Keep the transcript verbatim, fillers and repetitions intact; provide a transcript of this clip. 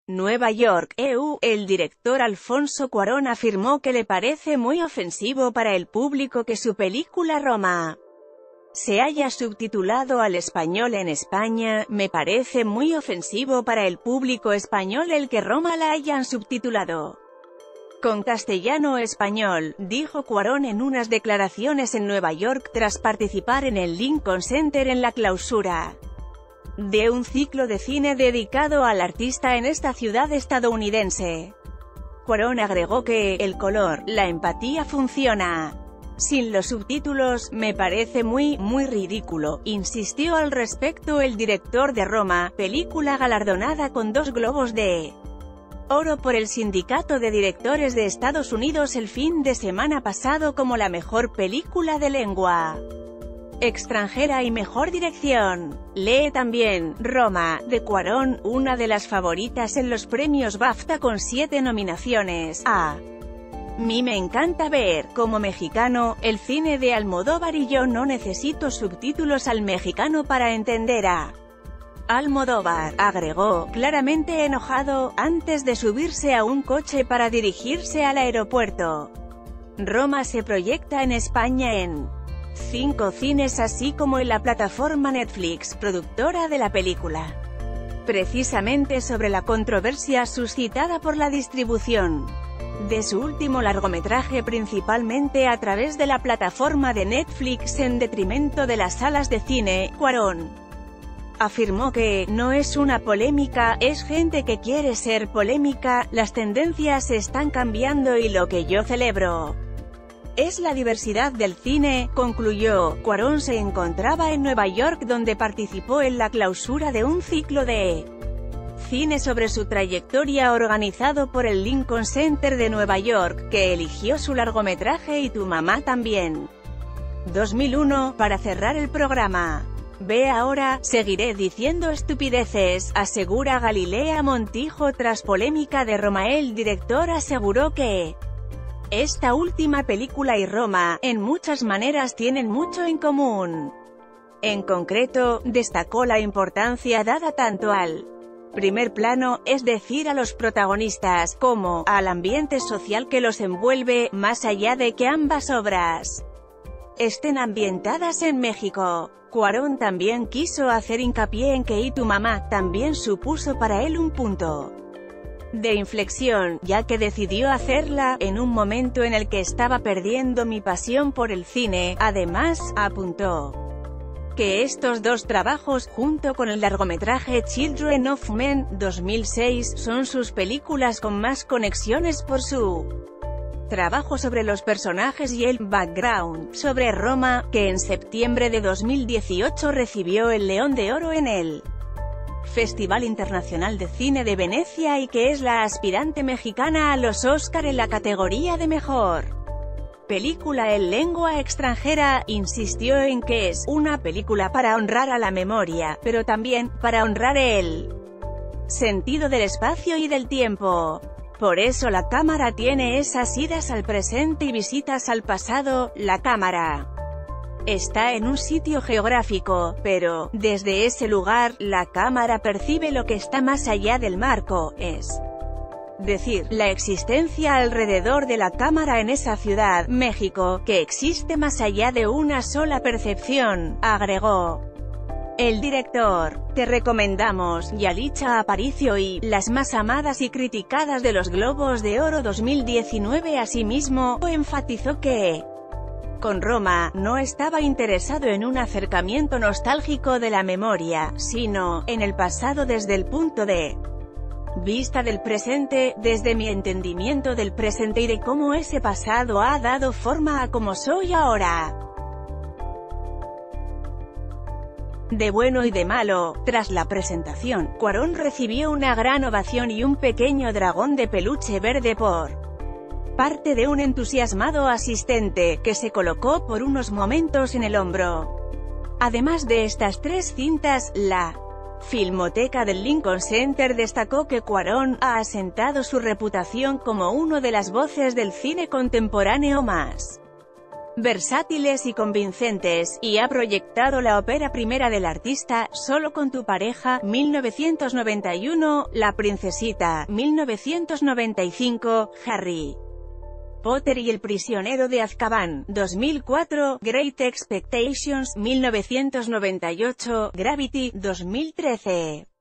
Nueva York, E U, el director Alfonso Cuarón afirmó que le parece muy ofensivo para el público que su película Roma se haya subtitulado al español en España. Me parece muy ofensivo para el público español el que Roma la hayan subtitulado con castellano-español, dijo Cuarón en unas declaraciones en Nueva York tras participar en el Lincoln Center en la clausura de un ciclo de cine dedicado al artista en esta ciudad estadounidense. Cuarón agregó que el color, la empatía funciona sin los subtítulos. Me parece muy, muy ridículo, insistió al respecto el director de Roma, película galardonada con dos Globos de Oro por el Sindicato de Directores de Estados Unidos el fin de semana pasado como la mejor película de lengua extranjera y mejor dirección. Lee también, Roma, de Cuarón, una de las favoritas en los premios BAFTA con siete nominaciones. A mí me encanta ver, como mexicano, el cine de Almodóvar y yo no necesito subtítulos al mexicano para entender a Almodóvar, agregó, claramente enojado, antes de subirse a un coche para dirigirse al aeropuerto. Roma se proyecta en España en cinco cines así como en la plataforma Netflix, productora de la película. Precisamente sobre la controversia suscitada por la distribución de su último largometraje principalmente a través de la plataforma de Netflix en detrimento de las salas de cine, Cuarón afirmó que no es una polémica, es gente que quiere ser polémica, las tendencias están cambiando y lo que yo celebro es la diversidad del cine, concluyó. Cuarón se encontraba en Nueva York donde participó en la clausura de un ciclo de cine sobre su trayectoria organizado por el Lincoln Center de Nueva York, que eligió su largometraje Y tu mamá también. dos mil uno, para cerrar el programa. Ve ahora, seguiré diciendo estupideces, asegura Galilea Montijo tras polémica de Roma. El director aseguró que esta última película y Roma, en muchas maneras tienen mucho en común. En concreto, destacó la importancia dada tanto al primer plano, es decir a los protagonistas, como al ambiente social que los envuelve, más allá de que ambas obras estén ambientadas en México. Cuarón también quiso hacer hincapié en que Y tu mamá también supuso para él un punto de inflexión, ya que decidió hacerla en un momento en el que estaba perdiendo mi pasión por el cine. Además, apuntó que estos dos trabajos, junto con el largometraje Children of Men, dos mil seis, son sus películas con más conexiones por su trabajo sobre los personajes y el background sobre Roma, que en septiembre de dos mil dieciocho recibió el León de Oro en el Festival Internacional de Cine de Venecia y que es la aspirante mexicana a los Oscar en la categoría de Mejor Película en Lengua Extranjera. Insistió en que es una película para honrar a la memoria, pero también para honrar el sentido del espacio y del tiempo. Por eso la cámara tiene esas idas al presente y visitas al pasado. La cámara está en un sitio geográfico, pero, desde ese lugar, la cámara percibe lo que está más allá del marco, es decir, la existencia alrededor de la cámara en esa ciudad, México, que existe más allá de una sola percepción, agregó el director. Te recomendamos Yalitza Aparicio y Las más amadas y criticadas de los Globos de Oro dos mil diecinueve. Asimismo, enfatizó que con Roma, no estaba interesado en un acercamiento nostálgico de la memoria, sino, en el pasado desde el punto de vista del presente, desde mi entendimiento del presente y de cómo ese pasado ha dado forma a cómo soy ahora. De bueno y de malo. Tras la presentación, Cuarón recibió una gran ovación y un pequeño dragón de peluche verde por parte de un entusiasmado asistente, que se colocó por unos momentos en el hombro. Además de estas tres cintas, la Filmoteca del Lincoln Center destacó que Cuarón ha asentado su reputación como uno de las voces del cine contemporáneo más versátiles y convincentes, y ha proyectado la ópera primera del artista, Solo con tu pareja, mil novecientos noventa y uno, La princesita, mil novecientos noventa y cinco, Harry Potter y el prisionero de Azkaban, dos mil cuatro, Great Expectations, mil novecientos noventa y ocho, Gravity, dos mil trece.